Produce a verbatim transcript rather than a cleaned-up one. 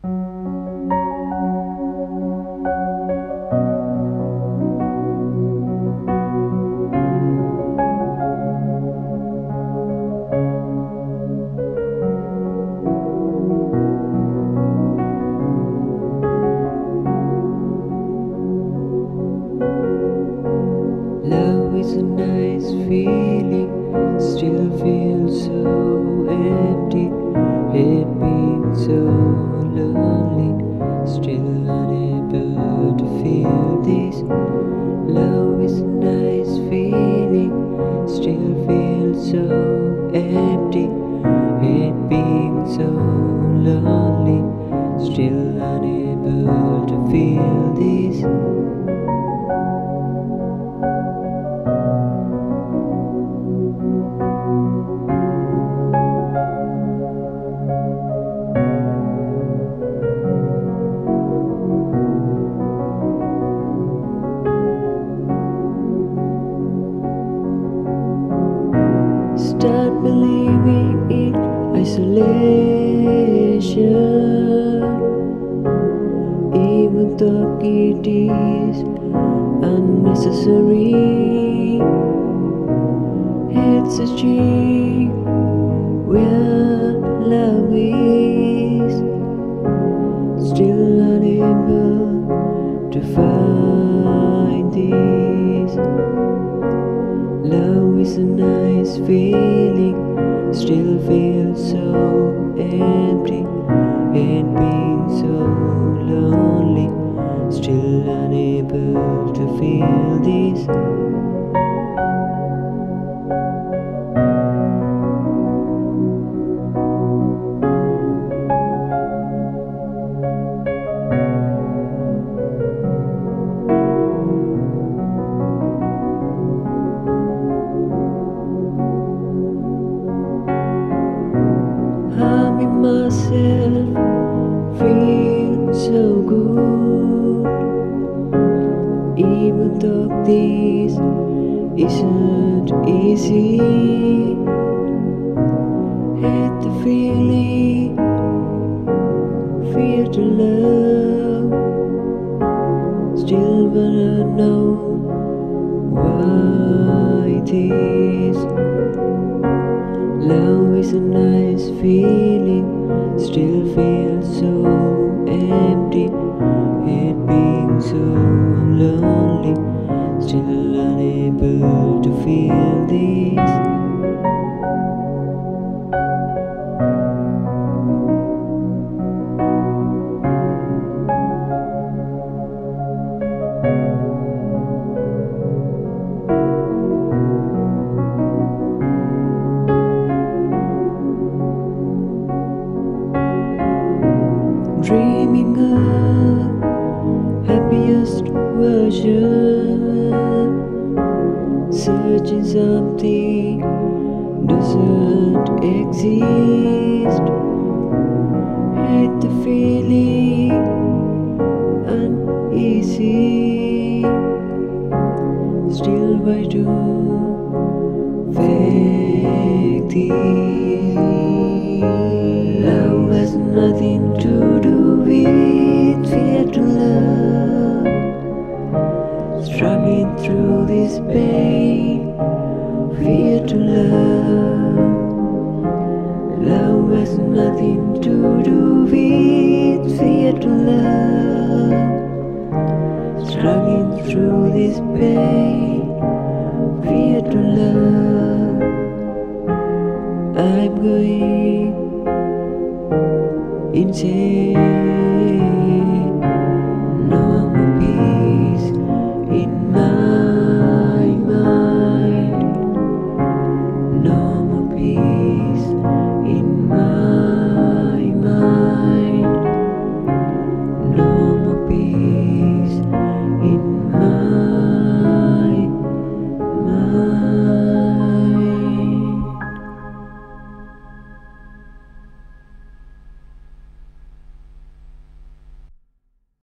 Love is a nice feeling, still feels so empty. Hate being so lonely, still unable to feel this. Love is a nice feeling, still feels so empty. Hate being so lonely, still unable to feel this. Start believing in isolation, even though it is unnecessary. It's a cheap where love is, still unable to find this. Love is a nice feeling, still feels so empty. And being so lonely, still unable to feel this. Harming myself feels so good, even though this isn't easy. Hate the feeling, fear to love, still wanna know why this. Love is a nice feeling, still feels so empty. Hate being so lonely, still unable to feel this. Dreaming of happiest version, searching something doesn't exist. Hate the feeling, uneasy, still why do fake this? Love has nothing to do with fear to love. Struggling through this pain, fear to love. Love has nothing to do with fear to love. Struggling through this pain, fear to love. I'm going insane.